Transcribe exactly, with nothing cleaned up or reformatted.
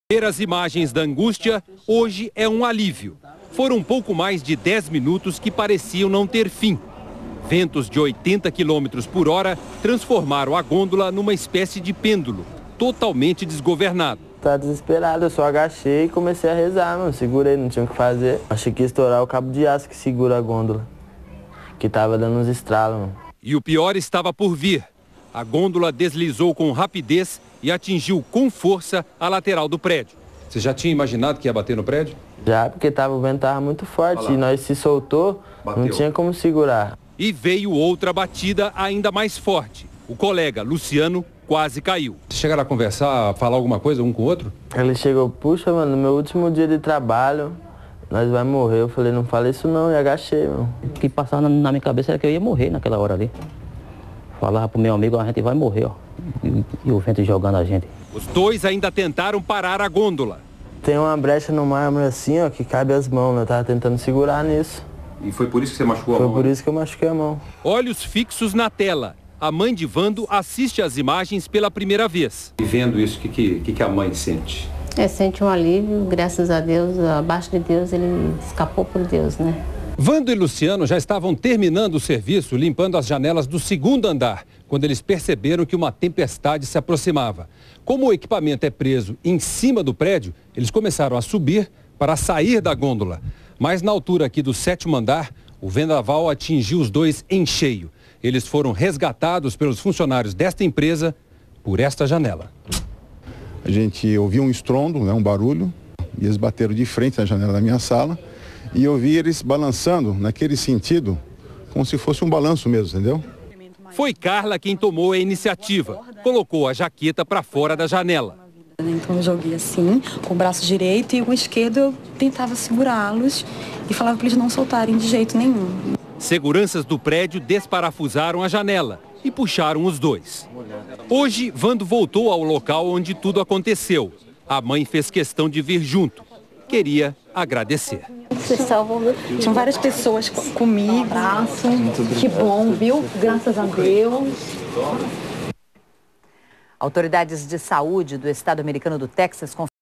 Ver as imagens da angústia hoje é um alívio. Foram um pouco mais de dez minutos que pareciam não ter fim. Ventos de oitenta quilômetros por hora transformaram a gôndola numa espécie de pêndulo, totalmente desgovernado. Tá desesperado, eu só agachei e comecei a rezar, mano. Segurei, não tinha o que fazer. Achei que ia estourar o cabo de aço que segura a gôndola, que tava dando uns estralos, mano. E o pior estava por vir. A gôndola deslizou com rapidez e atingiu com força a lateral do prédio. Você já tinha imaginado que ia bater no prédio? Já, porque tava, o vento estava muito forte e nós se soltou, Bateu. Não tinha como segurar. E veio outra batida ainda mais forte. O colega, Luciano, quase caiu. Chegaram a conversar, a falar alguma coisa um com o outro? Ele chegou, puxa, mano, no meu último dia de trabalho, nós vai morrer. Eu falei, não fala isso não, e agachei, mano. O que passava na minha cabeça era que eu ia morrer naquela hora ali. Falava pro meu amigo, a gente vai morrer, ó. E, e o vento jogando a gente. Os dois ainda tentaram parar a gôndola. Tem uma brecha no mármore assim, ó, que cabe as mãos, né? Eu tava tentando segurar nisso. E foi por isso que você machucou a foi mão? Foi por isso que eu machuquei a mão. Olhos fixos na tela. A mãe de Vando assiste às imagens pela primeira vez. E vendo isso, o que, que, que a mãe sente? É, sente um alívio, graças a Deus, abaixo de Deus, ele escapou por Deus, né? Vando e Luciano já estavam terminando o serviço, limpando as janelas do segundo andar, quando eles perceberam que uma tempestade se aproximava. Como o equipamento é preso em cima do prédio, eles começaram a subir para sair da gôndola. Mas na altura aqui do sétimo andar, o vendaval atingiu os dois em cheio. Eles foram resgatados pelos funcionários desta empresa por esta janela. A gente ouviu um estrondo, né, um barulho, e eles bateram de frente na janela da minha sala. E eu vi eles balançando naquele sentido, como se fosse um balanço mesmo, entendeu? Foi Carla quem tomou a iniciativa. Colocou a jaqueta para fora da janela. Então eu joguei assim, com o braço direito, e com o esquerdo eu tentava segurá-los e falava para eles não soltarem de jeito nenhum. Seguranças do prédio desparafusaram a janela e puxaram os dois. Hoje, Vando voltou ao local onde tudo aconteceu. A mãe fez questão de vir junto. Queria agradecer. Você salvou meu filho. Tinham várias pessoas comigo. Um abraço. Que bom, viu? Graças a Deus. Autoridades de saúde do estado americano do Texas